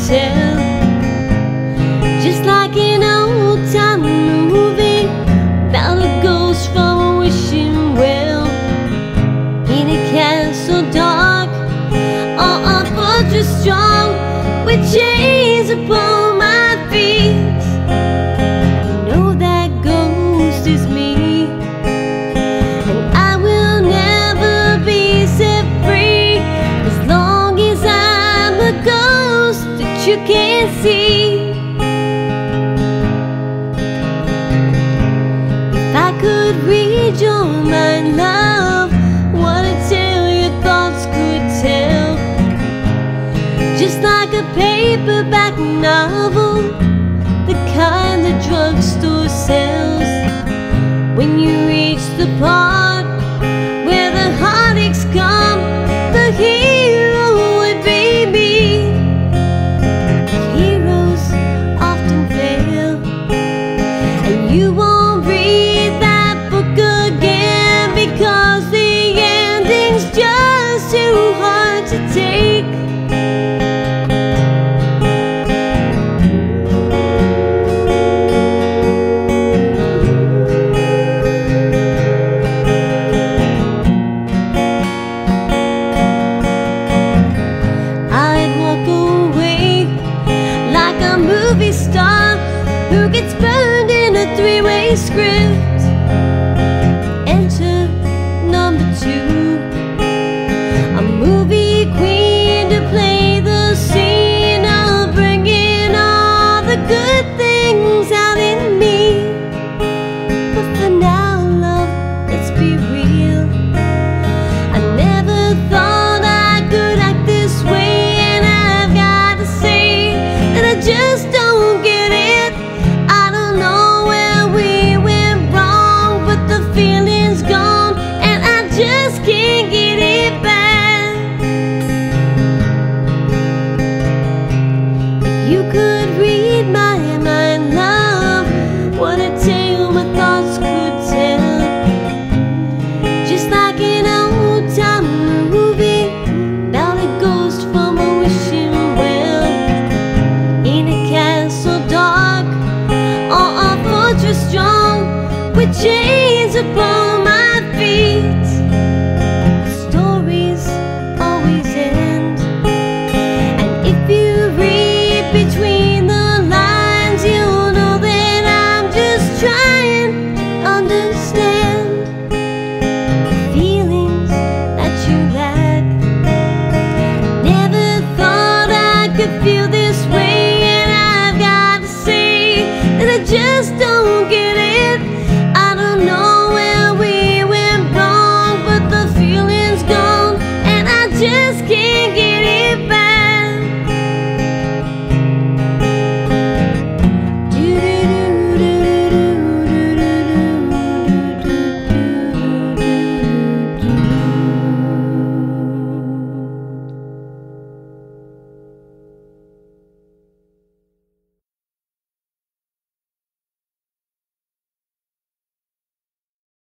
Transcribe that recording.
tell. Just like an old-time movie about a ghost from a wishing well in a castle dark or a fortress strong with chains upon my feet. Know that ghost is me, and I will never be set free as long as I'm a ghost that you can't see. If I could read your mind, love, what a tale your thoughts could tell. Just like a paperback novel, the kind the drugstore sells. When you reach the part where the heartaches come, the hero would be me. Heroes often fail, and you won't read that book again because the ending's just too hard to take. Movie star who gets burned in a three-way script. Enter number 2, a movie queen to play the scene of bringing all the good things out in me. But for now, love, let's be real, I never thought I could act this way, and I've got to say that I just don't get it. I don't know where we went wrong, but the feeling's gone and I just can't get it back. If you could read my mind, love, what a tale my thoughts could tell. Just like an old-time movie about a ghost from a wishing well in a castle dark or a fortress strong with chains upon my feet. Stories always end, and if you read between the lines, you'll know that I'm just trying to understand the feelings that you lack. Never thought I could feel this way, I just don't get it. I don't know where we went wrong, but the feeling's gone and I just can't get